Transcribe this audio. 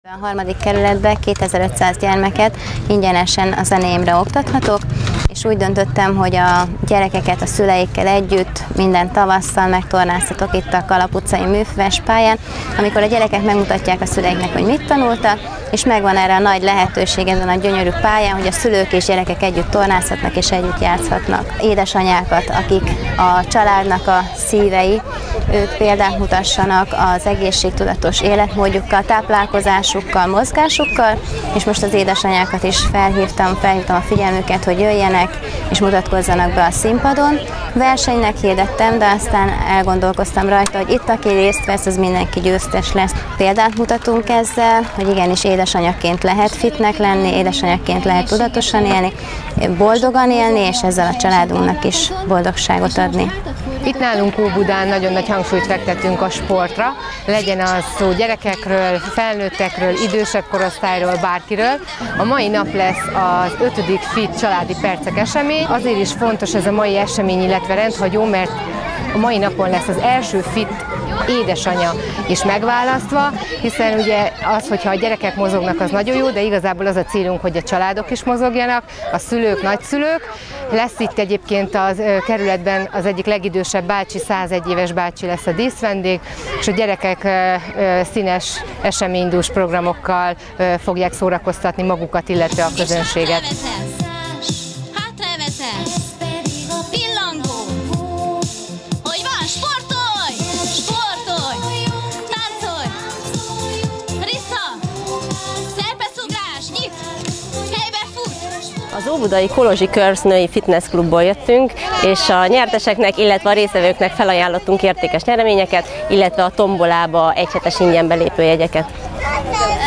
A harmadik kerületben 2500 gyermeket ingyenesen a zenémre oktathatok, és úgy döntöttem, hogy a gyerekeket a szüleikkel együtt minden tavasszal megtornáztatok itt a Kalap utcai műfüves pályán, amikor a gyerekek megmutatják a szüleiknek, hogy mit tanultak, és megvan erre a nagy lehetőség ezen a gyönyörű pályán, hogy a szülők és gyerekek együtt tornázhatnak és együtt játszhatnak. Édesanyákat, akik a családnak a szívei, ők példát mutassanak az egészségtudatos életmódjukkal, táplálkozásukkal, mozgásukkal, és most az édesanyákat is felhívtam a figyelmüket, hogy jöjjenek és mutatkozzanak be a színpadon. Versenynek hirdettem, de aztán elgondolkoztam rajta, hogy itt, aki részt vesz, az mindenki győztes lesz. Példát mutatunk ezzel, hogy igenis édesanyaként lehet fitnek lenni, édesanyaként lehet tudatosan élni, boldogan élni, és ezzel a családunknak is boldogságot adni. Itt nálunk Óbudán nagyon nagy hangsúlyt fektetünk a sportra, legyen az szó gyerekekről, felnőttekről, idősebb korosztályról, bárkiről. A mai nap lesz az 5. FIT családi percek esemény. Azért is fontos ez a mai esemény, illetve rendhagyó, mert a mai napon lesz az első FIT édesanya is megválasztva, hiszen ugye az, hogyha a gyerekek mozognak, az nagyon jó, de igazából az a célunk, hogy a családok is mozogjanak, a szülők, nagyszülők. Lesz itt egyébként a kerületben az egyik legidősebb bácsi, 101 éves bácsi lesz a díszvendég, és a gyerekek színes eseménydús programokkal fogják szórakoztatni magukat, illetve a közönséget. Az óbudai Kolozsi Curves női fitness klubból jöttünk, és a nyerteseknek, illetve a résztvevőknek felajánlottunk értékes nyereményeket, illetve a tombolába egyhetes ingyen belépő jegyeket.